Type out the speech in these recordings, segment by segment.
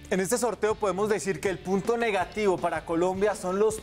En este sorteo podemos decir que el punto negativo para Colombia son los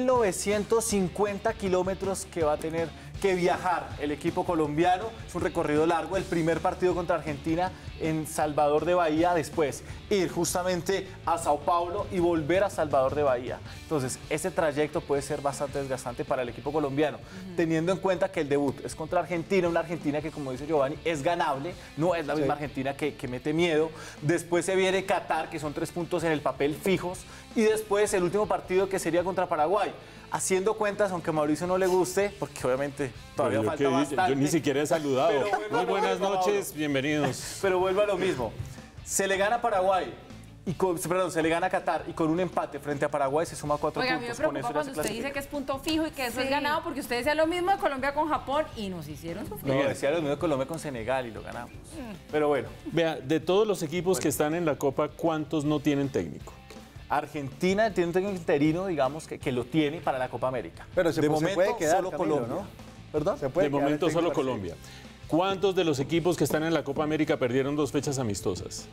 3.950 kilómetros que va a tener que viajar el equipo colombiano. Es un recorrido largo, el primer partido contra Argentina en Salvador de Bahía, después ir justamente a Sao Paulo y volver a Salvador de Bahía. Entonces, ese trayecto puede ser bastante desgastante para el equipo colombiano, teniendo en cuenta que el debut es contra Argentina, una Argentina que, como dice Giovanni, es ganable, no es la misma Argentina que mete miedo. Después se viene Qatar, que son 3 puntos en el papel fijos, y después el último partido, que sería contra Paraguay. Haciendo cuentas, aunque a Mauricio no le guste, porque obviamente todavía falta bastante. Yo ni siquiera he saludado. Muy buenas noches, bienvenidos. Pero vuelvo a lo mismo. Se le gana a Paraguay, se le gana a Qatar, y con un empate frente a Paraguay se suma 4 Oiga, puntos. a mí me preocupa cuando usted dice que es punto fijo y que eso es ganado, porque usted decía lo mismo de Colombia con Japón y nos hicieron sufrir. No, decía lo mismo de Colombia con Senegal y lo ganamos. Pero bueno. Vea, de todos los equipos que están en la Copa, ¿cuántos no tienen técnico? Argentina tiene un técnico interino, digamos, que lo tiene para la Copa América. Pero de momento, puede quedar, solo Camilo, Colombia. ¿no? ¿Perdón? De momento solo Colombia. ¿Cuántos de los equipos que están en la Copa América perdieron 2 fechas amistosas?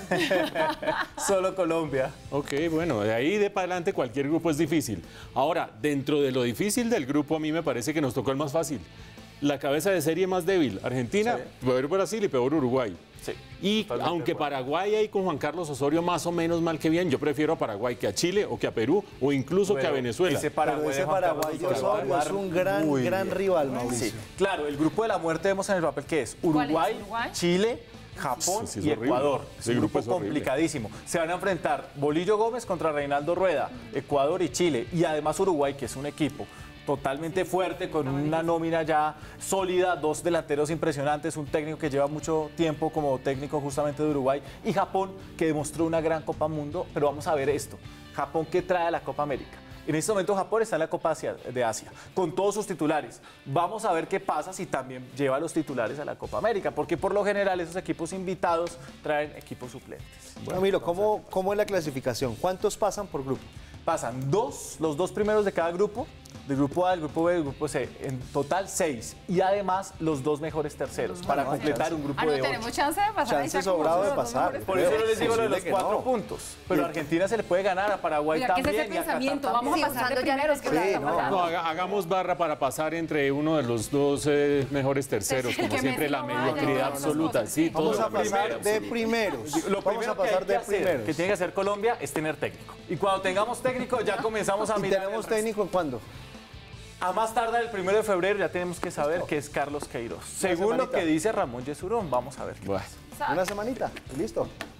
Solo Colombia. Ok, bueno, de ahí de para adelante cualquier grupo es difícil. Ahora, dentro de lo difícil del grupo, a mí me parece que nos tocó el más fácil. La cabeza de serie más débil, Argentina, peor Brasil y peor Uruguay. Sí, y aunque Paraguay ahí con Juan Carlos Osorio más o menos mal que bien, yo prefiero a Paraguay que a Chile o que a Perú o incluso que a Venezuela. Ese Paraguay de Osorio es un gran rival, Mauricio. Sí. Claro, el grupo de la muerte vemos en el papel que es Uruguay, Chile, Japón y Ecuador. Es un grupo complicadísimo. Se van a enfrentar Bolillo Gómez contra Reinaldo Rueda, Ecuador y Chile. Y además Uruguay, que es un equipo totalmente fuerte, con una nómina ya sólida, 2 delanteros impresionantes, un técnico que lleva mucho tiempo como técnico justamente de Uruguay, y Japón, que demostró una gran Copa Mundo. Pero vamos a ver esto, Japón, ¿qué trae a la Copa América? En este momento Japón está en la Copa de Asia, con todos sus titulares. Vamos a ver qué pasa si también lleva a los titulares a la Copa América, porque por lo general esos equipos invitados traen equipos suplentes. Bueno, Camilo, ¿cómo es la clasificación? ¿Cuántos pasan por grupo? Pasan los 2 primeros de cada grupo, del grupo A, del grupo B, del grupo C, en total 6, y además los 2 mejores terceros, para completar un grupo de 8. ¿No tenemos chance de pasar? Chance sobrado de pasar. Por eso no les digo lo de los 4 puntos, pero a Argentina se le puede ganar, a Paraguay también. ¿Qué es ese pensamiento? Vamos a pasar de primeros. No, hagamos barra para pasar entre uno de los 2 mejores terceros, como siempre la mediocridad absoluta. Sí, vamos a pasar de primeros. Lo primero que tiene que hacer Colombia es tener técnico. Y cuando tengamos técnico ya comenzamos a mirar. ¿Y tenemos técnico cuándo? A más tardar el 1 de febrero ya tenemos que saber que es Carlos Queiroz. Según lo que dice Ramón Yesurún, vamos a ver qué pasa. Una semanita, listo.